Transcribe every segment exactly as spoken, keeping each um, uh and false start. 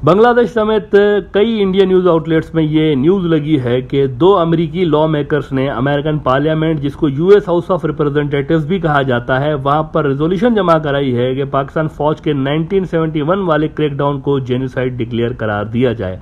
बांग्लादेश समेत कई Indian news outlets में ये न्यूज लगी है कि दो अमेरिकी लॉ मेकर्स ने अमेरिकन पार्लियामेंट, जिसको यूएस हाउस ऑफ रिप्रेजेंटेटिव्स भी कहा जाता है, वहां पर रेजोल्यूशन जमा कराई है कि पाकिस्तान फौज के नाइनटीन सेवेंटी वन वाले क्रैकडाउन को जेनोसाइड डिक्लेयर करार दिया जाए।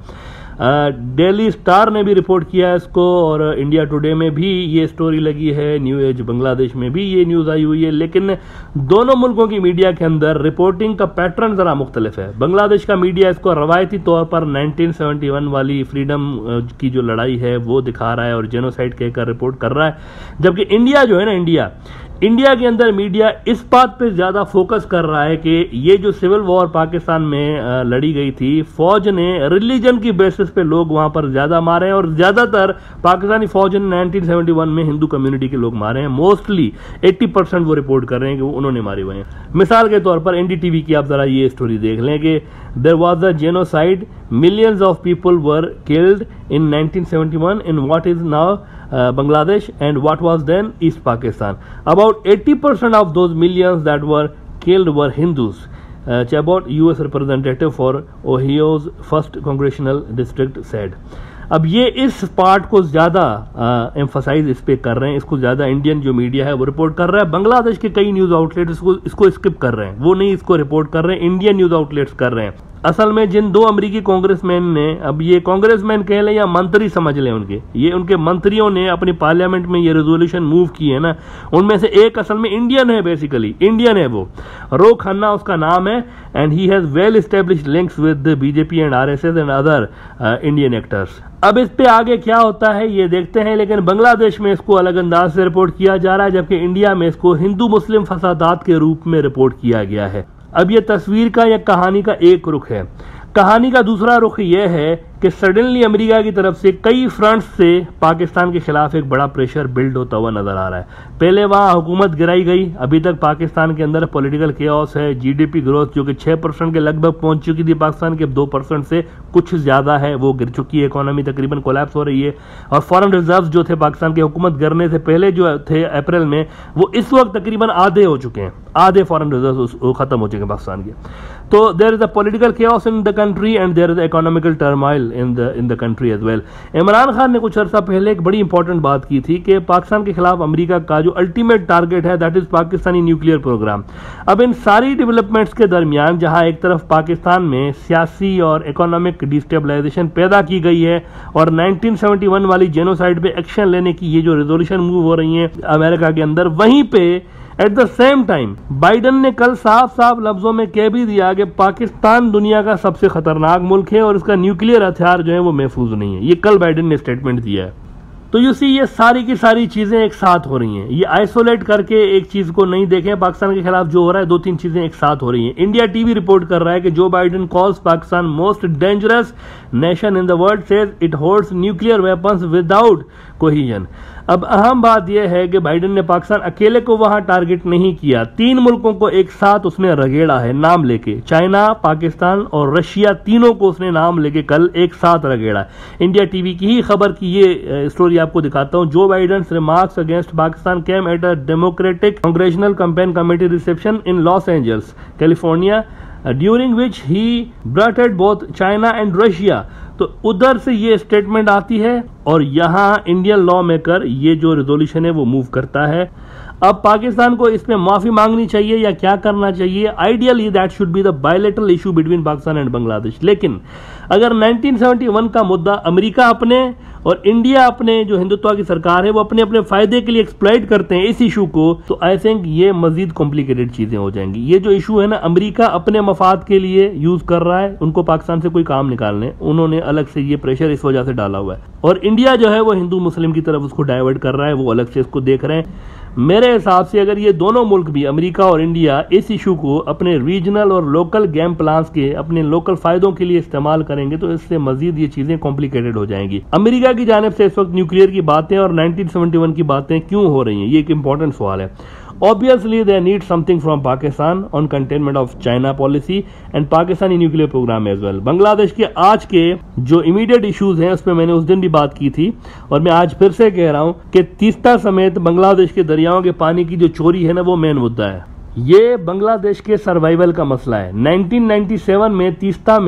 डेली स्टार ने भी रिपोर्ट किया है इसको, और इंडिया टुडे में भी ये स्टोरी लगी है, न्यू एज बांग्लादेश में भी ये न्यूज आई हुई है। लेकिन दोनों मुल्कों की मीडिया के अंदर रिपोर्टिंग का पैटर्न जरा मुख्तलिफ है। बांग्लादेश का मीडिया इसको रवायती तौर पर नाइनटीन सेवेंटी वन वाली फ्रीडम की जो लड़ाई है वो दिखा रहा है और जेनोसाइड कहकर रिपोर्ट कर रहा है, जबकि इंडिया जो है ना, इंडिया इंडिया के अंदर मीडिया इस बात पे ज्यादा फोकस कर रहा है कि ये जो सिविल वॉर पाकिस्तान में लड़ी गई थी, फौज ने रिलीजन की बेसिस पे लोग वहां पर ज्यादा मारे हैं, और ज्यादातर पाकिस्तानी फौज ने नाइनटीन सेवेंटी वन में हिंदू कम्युनिटी के लोग मारे हैं। मोस्टली अस्सी परसेंट वो रिपोर्ट कर रहे हैं कि वो उन्होंने मारे हुए हैं। मिसाल के तौर पर एनडीटीवी की आप जरा ये स्टोरी देख लें कि there was a genocide, millions of people were killed in nineteen seventy one in what is now Uh, Bangladesh and what was then East Pakistan. About eighty percent of those millions that were killed were Hindus. Uh, Chabot, U S representative for Ohio's first congressional district, said. अब ये इस part को ज्यादा emphasise इस पे कर रहे हैं, इसको ज्यादा इंडियन जो मीडिया है वो रिपोर्ट कर रहा है। बांग्लादेश के कई न्यूज आउटलेट इसको इसको स्किप कर रहे हैं, वो नहीं इसको रिपोर्ट कर रहे हैं, इंडियन न्यूज आउटलेट्स कर रहे हैं। असल में जिन दो अमेरिकी कांग्रेसमैन ने, अब ये कांग्रेसमैन कह लें या मंत्री समझ लें, उनके ये उनके मंत्रियों ने अपनी पार्लियामेंट में ये रेजोल्यूशन मूव की है ना, उनमें से एक असल में इंडियन है, बेसिकली इंडियन है वो, रो खन्ना उसका नाम है, and he has well established links with BJP and RSS and other Indian actors. अब इस पे आगे क्या होता है ये देखते हैं, लेकिन बांग्लादेश में इसको अलग अंदाज से रिपोर्ट किया जा रहा है, जबकि इंडिया में इसको हिंदू मुस्लिम फसादात के रूप में रिपोर्ट किया गया है। अब ये तस्वीर का या कहानी का एक रुख है। कहानी का दूसरा रुख यह है कि सडनली अमेरिका की तरफ से कई फ्रंट्स से पाकिस्तान के खिलाफ एक बड़ा प्रेशर बिल्ड होता हुआ नजर आ रहा है। पहले वहां हुकूमत गिराई गई, अभी तक पाकिस्तान के अंदर पॉलिटिकल केओस है, जीडीपी ग्रोथ जो कि छह परसेंट के लगभग पहुंच चुकी थी पाकिस्तान के, दो परसेंट से कुछ ज्यादा है, वो गिर चुकी है, इकोनॉमी तकरीबन कोलैप्स हो रही है, और फॉरेन रिजर्व जो थे पाकिस्तान की हुकूमत गिरने से पहले जो थे अप्रैल में, वो इस वक्त तकरीबन आधे हो चुके हैं, आधे फॉरेन रिजर्व खत्म हो चुके हैं पाकिस्तान के। तो there is a political chaos in the country and there is economical turmoil in the in the country as well. Imran Khan ने कुछ अर्सा पहले एक बड़ी इंपॉर्टेंट बात की थी कि पाकिस्तान के खिलाफ अमेरिका का जो अल्टीमेट टारगेट है that is Pakistani nuclear program. अब इन सारी डेवलपमेंट्स के दरमियान जहां एक तरफ पाकिस्तान में सियासी और इकोनॉमिक डिस्टेबलाइजेशन पैदा की गई है और नाइनटीन सेवेंटी वन वाली जेनोसाइड पे एक्शन लेने की ये जो रेजोल्यूशन मूव हो रही है अमेरिका के अंदर, वहीं पे at the same time Biden ने कल साफ साफ लफ्जों में कह भी दिया कि पाकिस्तान दुनिया का सबसे खतरनाक मुल्क है और इसका न्यूक्लियर हथियार जो है वो महफूज नहीं है। ये कल बाइडन ने स्टेटमेंट दिया है। तो यू सी ये सारी की सारी चीजें एक साथ हो रही हैं, ये आइसोलेट करके एक चीज को नहीं देखें। पाकिस्तान के खिलाफ जो हो रहा है, दो तीन चीजें एक साथ हो रही हैं। इंडिया टीवी रिपोर्ट कर रहा है कि Joe Biden calls Pakistan most dangerous nation in the world, says it holds nuclear weapons without cohesion. अब अहम बात यह है कि बाइडन ने पाकिस्तान अकेले को वहां टारगेट नहीं किया, तीन मुल्कों को एक साथ उसने रगेड़ा है नाम लेके, चाइना, पाकिस्तान और रशिया, तीनों को उसने नाम लेके कल एक साथ रगेड़ा। इंडिया टीवी की ही खबर की ये स्टोरी आपको दिखाता हूं। Joe Biden remarks against Pakistan came at a Democratic Congressional Campaign Committee reception in Los Angeles, California, during which he berated both China and Russia. तो उधर से ये स्टेटमेंट आती है और यहां इंडियन लॉ मेकर ये जो रेजोल्यूशन है वो मूव करता है। अब पाकिस्तान को इसमें माफी मांगनी चाहिए या क्या करना चाहिए? Ideally that should be the bilateral issue between Pakistan and Bangladesh. लेकिन अगर नाइनटीन सेवेंटी वन का मुद्दा अमेरिका अपने और इंडिया अपने जो हिंदुत्व की सरकार है वो अपने अपने फायदे के लिए एक्सप्लॉइट करते हैं इस इशू को, तो आई थिंक ये मजीद कॉम्प्लिकेटेड चीजें हो जाएंगी। ये जो इशू है ना, अमेरिका अपने मफाद के लिए यूज कर रहा है, उनको पाकिस्तान से कोई काम निकालने, उन्होंने अलग से ये प्रेशर इस वजह से डाला हुआ है, और इंडिया जो है वो हिंदू मुस्लिम की तरफ उसको डाइवर्ट कर रहा है, वो अलग से इसको देख रहे हैं। मेरे हिसाब से अगर ये दोनों मुल्क भी, अमेरिका और इंडिया, इस इशू को अपने रीजनल और लोकल गेम प्लान्स के, अपने लोकल फायदों के लिए इस्तेमाल करेंगे तो इससे मजीद ये चीजें कॉम्प्लिकेटेड हो जाएंगी। अमेरिका की जानिब से इस वक्त न्यूक्लियर की बातें और नाइनटीन सेवेंटी वन की बातें क्यों हो रही हैं, ये एक इंपॉर्टेंट सवाल है। Obviously, they need something from Pakistan on containment of China policy and Pakistani nuclear program as well. Bangladesh के आज के जो इमीडिएट इश्यूज हैं उस पर मैंने उस दिन भी बात की थी और मैं आज फिर से कह रहा हूं कि तीस्ता समेत बांग्लादेश के दरियाओं के पानी की जो चोरी है ना, वो मेन मुद्दा है। ये बांग्लादेश के सर्वाइवल का मसला है। नाइनटीन नाइंटी सेवन में तीस्ता में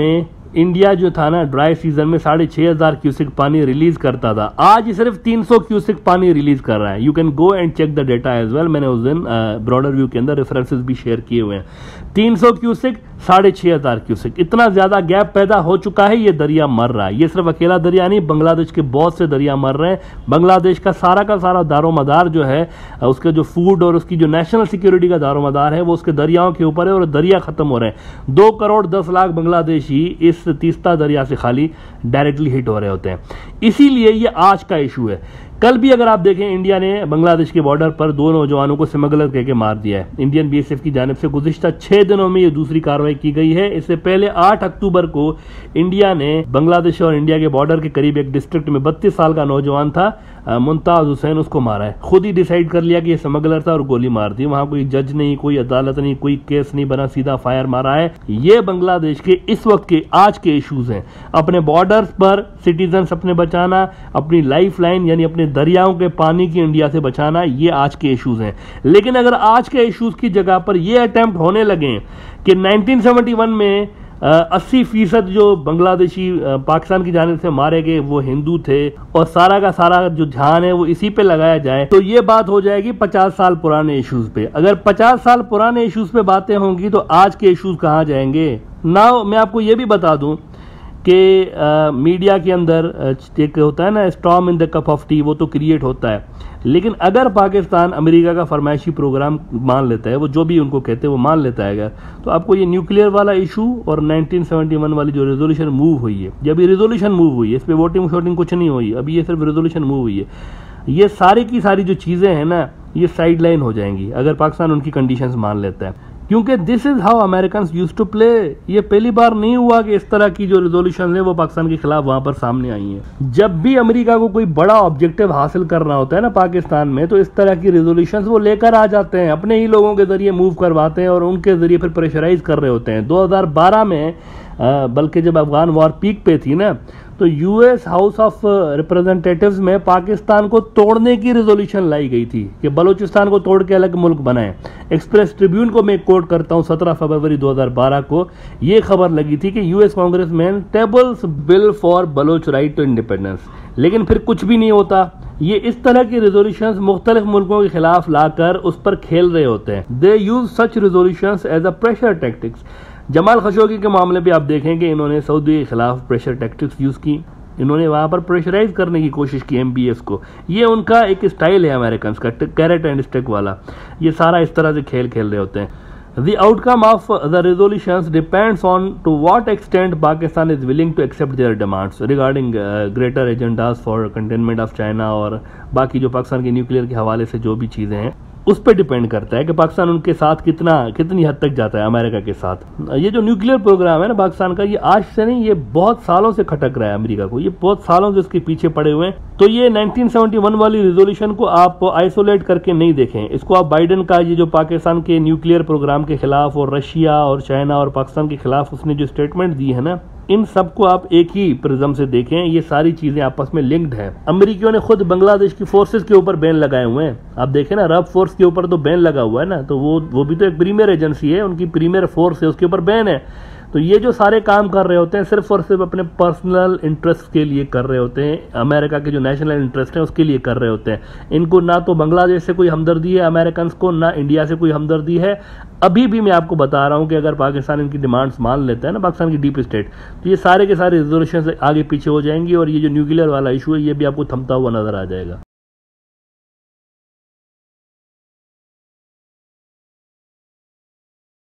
इंडिया जो था ना ड्राई सीजन में साढ़े छह हजार क्यूसिक पानी रिलीज करता था, आज ये सिर्फ तीन सौ क्यूसिक पानी रिलीज कर रहा है। You can go and check the data as well. मैंने उस दिन ब्रॉडर व्यू के अंदर रेफरेंसेस भी शेयर किए हुए हैं। तीन सौ क्यूसिक, साढ़े छह हजार क्यूसिक, इतना ज्यादा गैप पैदा हो चुका है। ये दरिया मर रहा है। ये सिर्फ अकेला दरिया नहीं, बांग्लादेश के बहुत से दरिया मर रहे हैं। बांग्लादेश का सारा का सारा दारोमदार जो है, उसके जो फूड और उसकी जो नेशनल सिक्योरिटी का दारोमदार है, वो उसके दरियाओं के ऊपर है और दरिया खत्म हो रहे हैं। दो करोड़ दस लाख बांग्लादेशी इस तीस्ता दरिया से खाली डायरेक्टली हिट हो रहे होते हैं। इसीलिए ये आज का इशू है। कल भी अगर आप देखें, इंडिया ने बांग्लादेश के बॉर्डर पर दो नौजवानों को स्मगलर कह के मार दिया है। इंडियन बीएसएफ की जानिब से गुज़िश्ता छह दिनों में ये दूसरी कार्रवाई की गई है। इससे पहले आठ अक्टूबर को इंडिया ने बांग्लादेश और इंडिया के बॉर्डर के करीब एक डिस्ट्रिक्ट में बत्तीस साल का नौजवान था, मुमताज हुसैन, उसको मारा है। खुद ही डिसाइड कर लिया कि ये स्मगलर था और गोली मार दी। वहां कोई जज नहीं, कोई अदालत नहीं, कोई केस नहीं बना, सीधा फायर मारा है। ये बांग्लादेश के इस वक्त के आज के इश्यूज हैं। अपने बॉर्डर पर सिटीजन्स अपने बचाना, अपनी लाइफ लाइन यानी अपने दरियाओं के पानी की इंडिया से बचाना, ये आज के इश्यूज हैं। लेकिन अगर आज के इश्यूज की जगह पर ये अटेम्प्ट होने लगे कि नाइनटीन सेवेंटी वन में अस्सी फीसद जो बांग्लादेशी पाकिस्तान की जानिब से मारे गए वो हिंदू थे और सारा का सारा जो ध्यान है वो इसी पे लगाया जाए, तो ये बात हो जाएगी पचास साल पुराने इश्यूज पे। अगर पचास साल पुराने इश्यूज पे बातें होंगी तो आज के इश्यूज कहाँ जाएंगे। नाउ मैं आपको ये भी बता दूं कि मीडिया के अंदर एक होता है ना storm in the cup of tea, वो तो क्रिएट होता है। लेकिन अगर पाकिस्तान अमेरिका का फरमाइशी प्रोग्राम मान लेता है, वो जो भी उनको कहते हैं वो मान लेता है, अगर तो आपको ये न्यूक्लियर वाला इशू और नाइनटीन सेवेंटी वन वाली जो रेजोल्यूशन मूव हुई है, जब ये रेजोल्यूशन मूव हुई है, इस पर वोटिंग शोटिंग कुछ नहीं हुई, अभी ये सिर्फ रेजोल्यूशन मूव हुई है, ये सारी की सारी जो चीज़ें हैं ना ये साइड लाइन हो जाएंगी अगर पाकिस्तान उनकी कंडीशंस मान लेता है। क्योंकि this is how American used to play. ये पहली बार नहीं हुआ कि इस तरह की जो रेजोल्यूशन है वो पाकिस्तान के खिलाफ वहां पर सामने आई है। जब भी अमेरिका को कोई बड़ा ऑब्जेक्टिव हासिल करना होता है ना पाकिस्तान में, तो इस तरह की रेजोल्यूशंस वो लेकर आ जाते हैं, अपने ही लोगों के जरिए मूव करवाते हैं और उनके जरिए फिर प्रेशराइज कर रहे होते हैं। दो हज़ार बारह में बल्कि जब अफगान वॉर पीक पे थी ना, तो यूएस हाउस ऑफ रिप्रेजेंटेटिव्स में पाकिस्तान को तोड़ने की रेजोल्यूशन लाई गई थी कि बलूचिस्तान को तोड़ के अलग मुल्क बनाएं। एक्सप्रेस ट्रिब्यून को मैं कोट करता हूं, सत्रह फरवरी दो हज़ार बारह को ये खबर लगी थी कि US congressman tables bill for Baloch right to independence. लेकिन फिर कुछ भी नहीं होता। ये इस तरह की रेजोल्यूशंस मुख्तलिफ मुल्कों के खिलाफ लाकर उस पर खेल रहे होते हैं। They use such resolutions as a pressure tactics. Jamal Khashoggi के मामले पे आप देखेंगे इन्होंने सऊदी के खिलाफ प्रेशर टैक्टिक्स यूज की, इन्होंने वहां पर प्रेशराइज करने की कोशिश की एमबीएस को। ये उनका एक स्टाइल है अमेरिकन का, कैरेट एंड स्टिक वाला। ये सारा इस तरह से खेल खेल रहे होते हैं। The outcome of the resolutions depends on to what extent Pakistan is willing to accept their demands regarding uh, greater agendas for containment of China और बाकी जो पाकिस्तान के न्यूक्लियर के हवाले से जो भी चीज़ें हैं उस पर डिपेंड करता है कि पाकिस्तान उनके साथ कितना कितनी हद तक जाता है अमेरिका के साथ। ये जो न्यूक्लियर प्रोग्राम है ना पाकिस्तान का, ये आज से नहीं, ये बहुत सालों से खटक रहा है अमेरिका को, ये बहुत सालों से इसके पीछे पड़े हुए हैं। तो ये नाइनटीन सेवेंटी वन वाली रेजोल्यूशन को आप आइसोलेट करके नहीं देखें, इसको आप बाइडेन का ये जो पाकिस्तान के न्यूक्लियर प्रोग्राम के खिलाफ और रशिया और चाइना और पाकिस्तान के खिलाफ उसने जो स्टेटमेंट दी है ना, इन सबको आप एक ही प्रिज्म से देखें। ये सारी चीजें आपस में लिंक्ड हैं। अमेरिकियों ने खुद बांग्लादेश की फोर्सेस के ऊपर बैन लगाए हुए हैं। आप देखें ना, रब फोर्स के ऊपर तो बैन लगा हुआ है ना, तो वो वो भी तो एक प्रीमियर एजेंसी है, उनकी प्रीमियर फोर्स है, उसके ऊपर बैन है। तो ये जो सारे काम कर रहे होते हैं सिर्फ और सिर्फ अपने पर्सनल इंटरेस्ट के लिए कर रहे होते हैं, अमेरिका के जो नेशनल इंटरेस्ट है उसके लिए कर रहे होते हैं। इनको ना तो बांग्लादेश से कोई हमदर्दी है अमेरिकन को, ना इंडिया से कोई हमदर्दी है। अभी भी मैं आपको बता रहा हूं कि अगर पाकिस्तान इनकी डिमांड्स मान लेता है ना, पाकिस्तान की डीप स्टेट, तो ये सारे के सारे रिजोल्यूशन आगे पीछे हो जाएंगी और ये जो न्यूक्लियर वाला इशू है ये भी आपको थमता हुआ नजर आ जाएगा।